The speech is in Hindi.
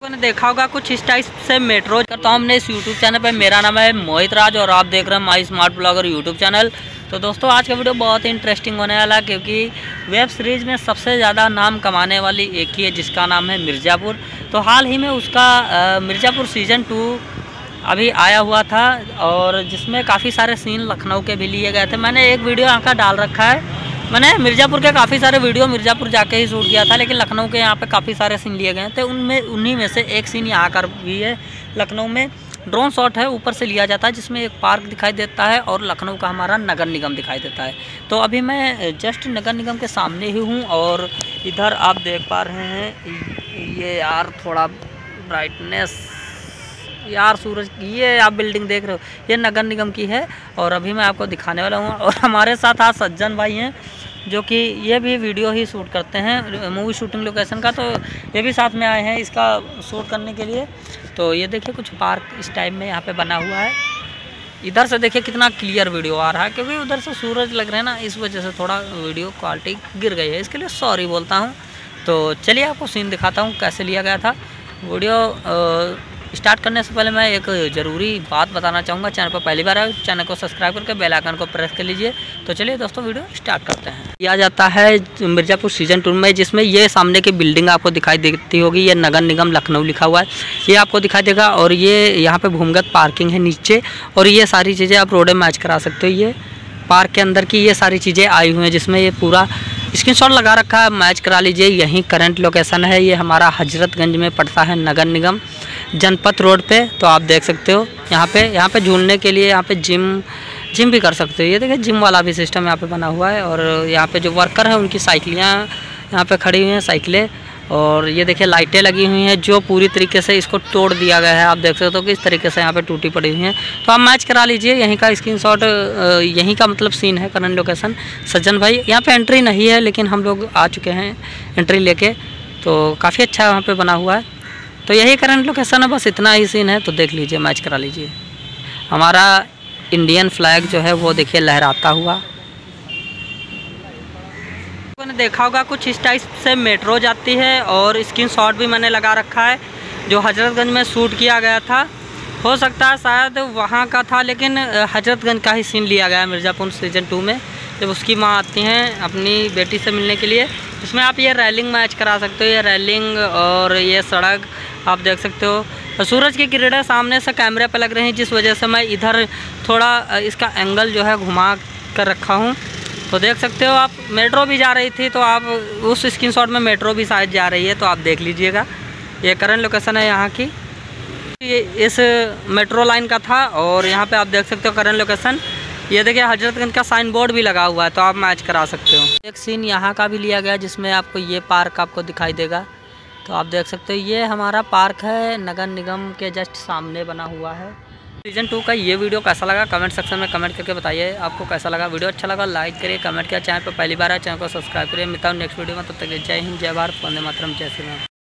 आपने देखा होगा कुछ इस टाइप से मेट्रो करता हूँ हमने इस यूट्यूब चैनल पे। मेरा नाम है मोहित राज और आप देख रहे हैं my smart blogger YouTube channel. तो दोस्तों आज का वीडियो बहुत ही इंटरेस्टिंग होने वाला है, क्योंकि वेब सीरीज़ में सबसे ज़्यादा नाम कमाने वाली एक ही है जिसका नाम है मिर्ज़ापुर। तो हाल ही में उसका मिर्ज़ापुर सीज़न 2 अभी आया हुआ था और जिसमें काफ़ी सारे सीन लखनऊ के भी लिए गए थे। मैंने एक वीडियो यहाँ का डाल रखा है। मैंने मिर्ज़ापुर के काफ़ी सारे वीडियो मिर्ज़ापुर जाके ही शूट किया था, लेकिन लखनऊ के यहाँ पे काफ़ी सारे सीन लिए गए थे। उन्हीं में से एक सीन यहाँ कर भी है। लखनऊ में ड्रोन शॉट है, ऊपर से लिया जाता है, जिसमें एक पार्क दिखाई देता है और लखनऊ का हमारा नगर निगम दिखाई देता है। तो अभी मैं जस्ट नगर निगम के सामने ही हूँ और इधर आप देख पा रहे हैं ये यार थोड़ा ब्राइटनेस यार सूरज, ये आप बिल्डिंग देख रहे हो ये नगर निगम की है और अभी मैं आपको दिखाने वाला हूँ। और हमारे साथ आज सज्जन भाई हैं जो कि ये भी वीडियो ही शूट करते हैं मूवी शूटिंग लोकेशन का, तो ये भी साथ में आए हैं इसका शूट करने के लिए। तो ये देखिए कुछ पार्क इस टाइप में यहाँ पे बना हुआ है। इधर से देखिए कितना क्लियर वीडियो आ रहा है, क्योंकि उधर से सूरज लग रहे हैं ना, इस वजह से थोड़ा वीडियो क्वालिटी गिर गई है, इसके लिए सॉरी बोलता हूँ। तो चलिए आपको सीन दिखाता हूँ कैसे लिया गया था। वीडियो स्टार्ट करने से पहले मैं एक ज़रूरी बात बताना चाहूँगा। चैनल पर पहली बार है, चैनल को सब्सक्राइब करके बेल आइकन को प्रेस कर लीजिए। तो चलिए दोस्तों वीडियो स्टार्ट करते हैं। यह जाता है मिर्ज़ापुर सीज़न 2 में, जिसमें ये सामने की बिल्डिंग आपको दिखाई देती होगी, ये नगर निगम लखनऊ लिखा हुआ है, ये आपको दिखाई देगा। और ये यहाँ पे भूमिगत पार्किंग है नीचे, और ये सारी चीज़ें आप रोड में मैच करा सकते हो। ये पार्क के अंदर की ये सारी चीज़ें आई हुई हैं, जिसमें ये पूरा स्क्रीनशॉट लगा रखा है, मैच करा लीजिए। यहीं करंट लोकेशन है, ये हमारा हजरतगंज में पड़ता है नगर निगम जनपथ रोड पे। तो आप देख सकते हो यहाँ पे झूलने के लिए यहाँ पे जिम भी कर सकते हो। ये देखिए जिम वाला भी सिस्टम यहाँ पे बना हुआ है। और यहाँ पे जो वर्कर हैं उनकी साइकिलियाँ यहाँ पे खड़ी हुई हैं, साइकिलें। और ये देखिए लाइटें लगी हुई हैं जो पूरी तरीके से इसको तोड़ दिया गया है। आप देख सकते हो कि इस तरीके से यहाँ पे टूटी पड़ी हुई हैं। तो आप मैच करा लीजिए। यहीं का स्क्रीनशॉट, यहीं का मतलब सीन है करंट लोकेशन। सज्जन भाई यहाँ पे एंट्री नहीं है, लेकिन हम लोग आ चुके हैं एंट्री लेके, तो काफ़ी अच्छा वहाँ पे बना हुआ है। तो यही करंट लोकेशन है, बस इतना ही सीन है। तो देख लीजिए, मैच करा लीजिए। हमारा इंडियन फ्लैग जो है वो देखिए लहराता हुआ। मैंने देखा होगा कुछ इस टाइप से मेट्रो जाती है और स्क्रीनशॉट भी मैंने लगा रखा है जो हजरतगंज में शूट किया गया था। हो सकता है शायद वहाँ का था, लेकिन हजरतगंज का ही सीन लिया गया है मिर्ज़ापुर सीज़न 2 में, जब उसकी माँ आती हैं अपनी बेटी से मिलने के लिए। इसमें आप ये रेलिंग मैच करा सकते हो, ये रेलिंग और ये सड़क आप देख सकते हो। सूरज की किरणें सामने से कैमरे पर लग रही हैं, जिस वजह से मैं इधर थोड़ा इसका एंगल जो है घुमा कर रखा हूँ। तो देख सकते हो आप मेट्रो भी जा रही थी, तो आप उस स्क्रीनशॉट में मेट्रो भी शायद जा रही है, तो आप देख लीजिएगा। ये करंट लोकेशन है यहाँ की, ये इस मेट्रो लाइन का था। और यहाँ पे आप देख सकते हो करंट लोकेशन। ये देखिए हजरतगंज का साइन बोर्ड भी लगा हुआ है, तो आप मैच करा सकते हो। एक सीन यहाँ का भी लिया गया जिसमें आपको ये पार्क आपको दिखाई देगा, तो आप देख सकते हो ये हमारा पार्क है नगर निगम के जस्ट सामने बना हुआ है। सीज़न 2 का ये वीडियो कैसा लगा कमेंट सेक्शन में कमेंट करके बताइए आपको कैसा लगा। वीडियो अच्छा लगा लाइक करिए, कमेंट किया। चैनल पर पहली बार है चैनल को सब्सक्राइब करिए। मिलता हूँ नेक्स्ट वीडियो में, तब तक जय हिंद, जय भारत, वंदे मातरम, जय श्री राम।